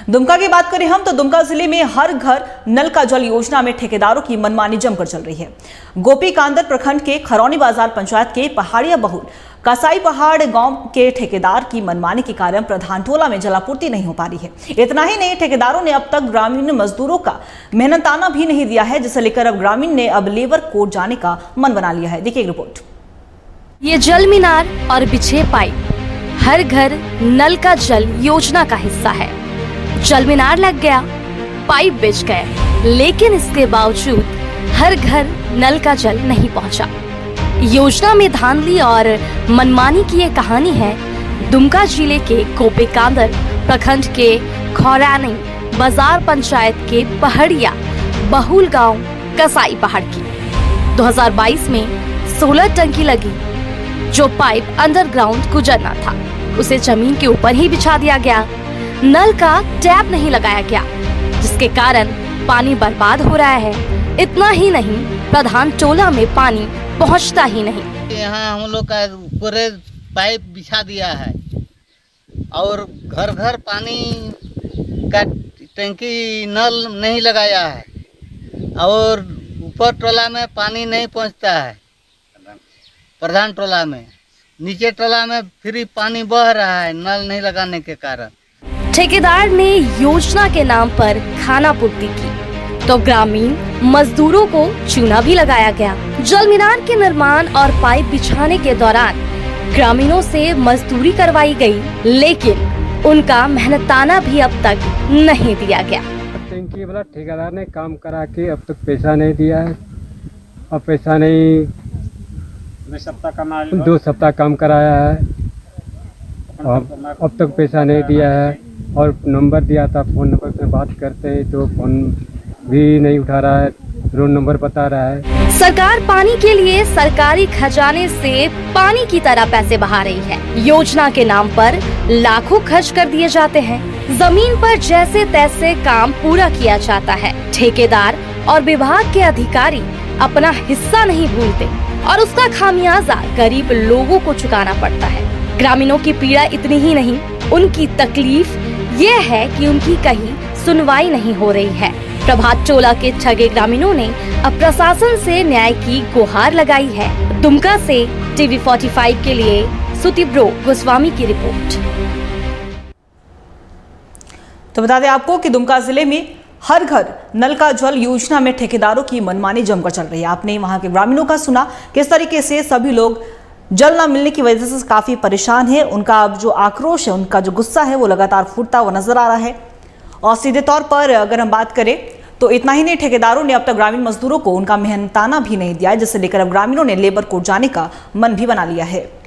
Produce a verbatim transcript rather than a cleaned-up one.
दुमका की बात करें हम तो दुमका जिले में हर घर नल का जल योजना में ठेकेदारों की मनमानी जमकर चल रही है। गोपी कांदर प्रखंड के खरौनी बाजार पंचायत के पहाड़िया बहुल कसाई पहाड़ गांव के ठेकेदार की मनमानी के कारण प्रधान टोला में जलापूर्ति नहीं हो पा रही है। इतना ही नहीं, ठेकेदारों ने अब तक ग्रामीण मजदूरों का मेहनताना भी नहीं दिया है, जिसे लेकर अब ग्रामीण ने अब लेबर कोर्ट जाने का मन बना लिया है। देखिए रिपोर्ट। ये जल मीनार और बिछे पाइप हर घर नल का जल योजना का हिस्सा है। जल मीनार लग गया, पाइप बिछ गए, लेकिन इसके बावजूद हर घर नल का जल नहीं पहुंचा। योजना में धांधली और मनमानी की ये कहानी है दुमका जिले के गोपी कांदर प्रखंड के खरौनी बाजार पंचायत के पहाड़िया बहुल गांव कसाई पहाड़ की। दो हज़ार बाईस में सोलर टंकी लगी, जो पाइप अंडरग्राउंड गुजरना था उसे जमीन के ऊपर ही बिछा दिया गया। नल का टैप नहीं लगाया गया, जिसके कारण पानी बर्बाद हो रहा है। इतना ही नहीं, प्रधान टोला में पानी पहुंचता ही नहीं। यहाँ हम लोग का पूरे पाइप बिछा दिया है और घर घर पानी का टंकी नल नहीं लगाया है और ऊपर टोला में पानी नहीं पहुंचता है। प्रधान टोला में, नीचे टोला में फ्री पानी बह रहा है नल नहीं लगाने के कारण। ठेकेदार ने योजना के नाम पर खाना पूर्ति की तो ग्रामीण मजदूरों को चूना भी लगाया गया। जल मीनार के निर्माण और पाइप बिछाने के दौरान ग्रामीणों से मजदूरी करवाई गई, लेकिन उनका मेहनताना भी अब तक नहीं दिया गया। टंकी वाला ठेकेदार ने काम करा के अब तक पैसा नहीं दिया है। अब पैसा नहीं, दो सप्ताह कमा दो सप्ताह काम कराया है और अब तक पैसा नहीं दिया है। और नंबर दिया था, फोन नंबर पे बात करते हैं तो फोन भी नहीं उठा रहा है, रोड नंबर बता रहा है। सरकार पानी के लिए सरकारी खजाने से पानी की तरह पैसे बहा रही है। योजना के नाम पर लाखों खर्च कर दिए जाते हैं। जमीन पर जैसे तैसे काम पूरा किया जाता है। ठेकेदार और विभाग के अधिकारी अपना हिस्सा नहीं भूलते और उसका खामियाजा गरीब लोगों को चुकाना पड़ता है। ग्रामीणों की पीड़ा इतनी ही नहीं, उनकी तकलीफ ये है कि उनकी कहीं सुनवाई नहीं हो रही है। प्रभात टोला के ठगे ग्रामीणों ने अब प्रशासन से न्याय की गुहार लगाई है। दुमका से टीवी पैंतालीस के लिए सुतिब्रो गोस्वामी की रिपोर्ट। तो बता दें आपको कि दुमका जिले में हर घर नल का जल योजना में ठेकेदारों की मनमानी जमकर चल रही है। आपने वहां के ग्रामीणों का सुना किस तरीके से सभी लोग जल न मिलने की वजह से काफी परेशान है। उनका अब जो आक्रोश है, उनका जो गुस्सा है वो लगातार फूटता हुआ नजर आ रहा है। और सीधे तौर पर अगर हम बात करें तो इतना ही नहीं, ठेकेदारों ने अब तक ग्रामीण मजदूरों को उनका मेहनताना भी नहीं दिया है, जिसे लेकर अब ग्रामीणों ने लेबर कोर्ट जाने का मन भी बना लिया है।